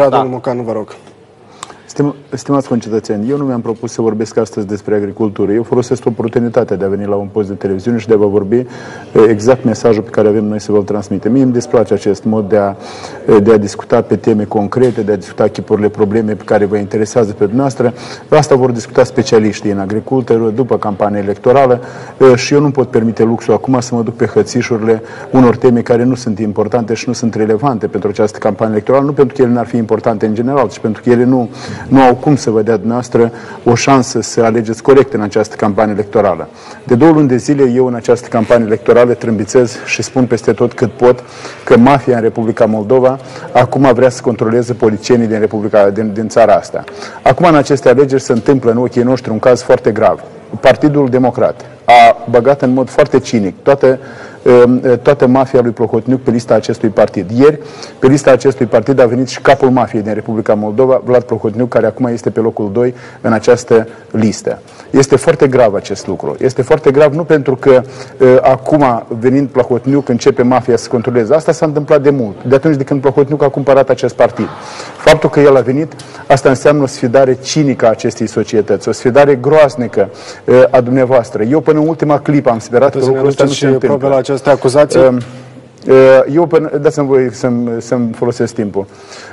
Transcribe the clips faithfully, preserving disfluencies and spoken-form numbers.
Da, domnul Mocanu, vă rog. Stim, stimați concetățeni, eu nu mi-am propus să vorbesc astăzi despre agricultură. Eu folosesc oportunitatea de a veni la un post de televiziune și de a vă vorbi exact mesajul pe care avem noi să vă-l transmitem. Mie îmi displace acest mod de a, de a discuta pe teme concrete, de a discuta chipurile probleme pe care vă interesează pe dumneavoastră. Asta vor discuta specialiștii în agricultură după campania electorală și eu nu pot permite luxul acum să mă duc pe hățișurile unor teme care nu sunt importante și nu sunt relevante pentru această campanie electorală, nu pentru că ele n-ar fi importante în general, ci pentru că ele nu nu au cum să vă dea dumneavoastră o șansă să alegeți corect în această campanie electorală. De două luni de zile eu în această campanie electorală trâmbițez și spun peste tot cât pot că mafia în Republica Moldova acum vrea să controleze policienii din, Republica, din, din țara asta. Acum în aceste alegeri se întâmplă în ochii noștri un caz foarte grav. Partidul Democrat a băgat în mod foarte cinic toată, toată mafia lui Plahotniuc pe lista acestui partid. Ieri, pe lista acestui partid a venit și capul mafiei din Republica Moldova, Vlad Plahotniuc, care acum este pe locul doi în această listă. Este foarte grav acest lucru. Este foarte grav nu pentru că acum, venind Plahotniuc, începe mafia să controleze. Asta s-a întâmplat de mult, de atunci de când Plahotniuc a cumpărat acest partid. Faptul că el a venit, asta înseamnă o sfidare cinică a acestei societăți, o sfidare groaznică a dumneavoastră. Eu până în ultima clipă am sperat că lucrul ăsta nu se întâmplă. La aceste acuzații? Eu, dați-mi voi să-mi să-mi folosesc timpul.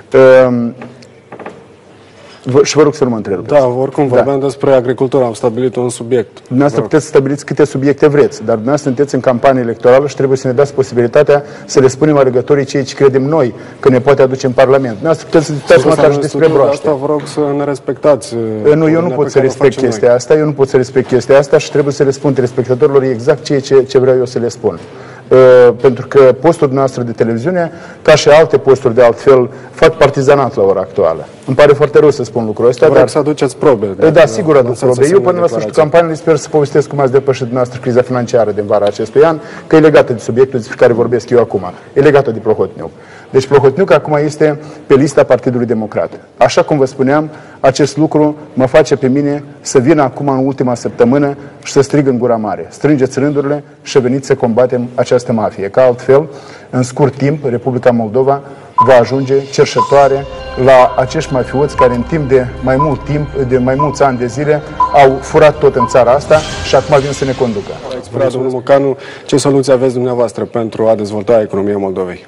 Și vă rog să nu mă întrerupeți. Da, oricum vorbeam da. despre agricultură, am stabilit un subiect. Dumneavoastră puteți să stabiliți câte subiecte vreți, dar dumneavoastră sunteți în campanie electorală și trebuie să ne dați posibilitatea să le spunem alegătorii ceea ce credem noi că ne poate aduce în Parlament. Dumneavoastră puteți să discutați măcar și despre broaște. Asta vă rog să ne respectați. Nu, eu nu pot să respect chestia asta, eu nu pot să respect chestia asta și trebuie să le spun telespectatorilor exact ceea ce, ce vreau eu să le spun. Uh, pentru că postul noastră de televiziune, ca și alte posturi de altfel, fac partizanat la ora actuală. Îmi pare foarte rău să spun lucrul ăsta, dar... dar... să aduceți probe. Da, da sigur aduc probe. Eu până la sfârșitul campaniei sper să povestesc cum ați depășit dumneavoastră criza financiară din vara acestui an, că e legată de subiectul despre care vorbesc eu acum. E legată de Plahotniuc. Deci Plahotniuc acum este pe lista Partidului Democrat. Așa cum vă spuneam, acest lucru mă face pe mine să vin acum în ultima săptămână și să strig în gura mare. Strângeți rândurile și veniți să combatem această mafie. Că altfel, în scurt timp, Republica Moldova va ajunge cerșătoare la acești mafioți care în timp de mai mult timp, de mai mulți ani de zile, au furat tot în țara asta și acum vin să ne conducă. Explicați, domnul Mocanu, ce soluții aveți dumneavoastră pentru a dezvolta economia Moldovei?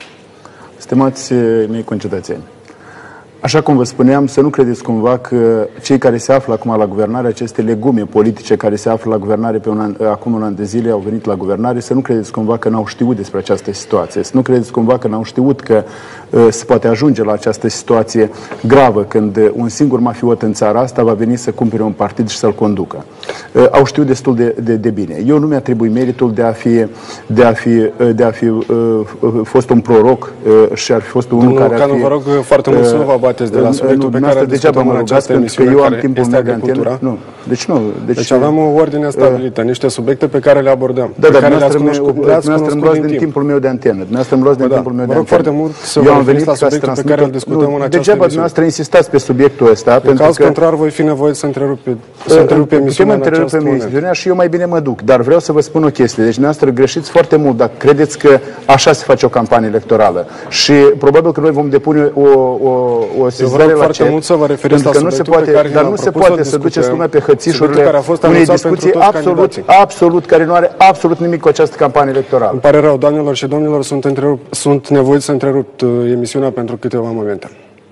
Stimați mei concetățeni, așa cum vă spuneam, să nu credeți cumva că cei care se află acum la guvernare, aceste legume politice care se află la guvernare pe un an, acum un an de zile, au venit la guvernare, să nu credeți cumva că n-au știut despre această situație, să nu credeți cumva că n-au știut că uh, se poate ajunge la această situație gravă când un singur mafiot în țara asta va veni să cumpere un partid și să-l conducă. Uh, au știut destul de, de, de bine. Eu nu mi-atribui meritul de a fi, de a fi, de a fi uh, fost un proroc uh, și ar fi fost unul care ar fi... vă rog foarte mult să nu vă abateți de la subiectul pe care îl discutăm în această emisiune, eu am timpul meu de antenă. Nu. Deci nu. Deci, deci aveam o ordine stabilită, niște subiecte pe care le abordăm. Da, dar dumneavoastră îmi luați din timpul meu de antenă. Dumneavoastră îmi luați din timpul meu de antenă. Vă rog foarte mult să vă referiți la subiectul pe care îl discutăm în această emisiune. Degeaba dumneavoastră insistați pe subiectul ăsta. În caz contrar, voi fi nevoit să întrerupe emisiunea în acest moment. Și eu mai bine mă duc. Dar vreau să vă spun o chestie. Deci dumneavoastră greșiți foarte mult dacă credeți că așa se face o campanie electorală. Și probabil că noi vom depune o, o, o sesizare la cer. Mult să vă referiți la că nu se poate, dar nu se poate să duceți lumea pe hățișurile unei discuții absolut, absolut, care nu are absolut nimic cu această campanie electorală. Îmi pare rău, doamnelor și domnilor, sunt, întrerup, sunt nevoit să întrerup emisiunea pentru câteva momente.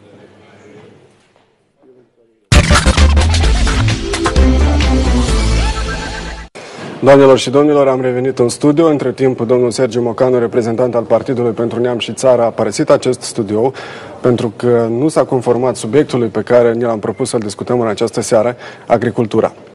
Doamnelor și domnilor, am revenit în studio. Între timp, domnul Sergiu Mocanu, reprezentant al Partidului pentru Neam și Țară, a părăsit acest studio pentru că nu s-a conformat subiectului pe care ni l-am propus să-l discutăm în această seară, agricultura.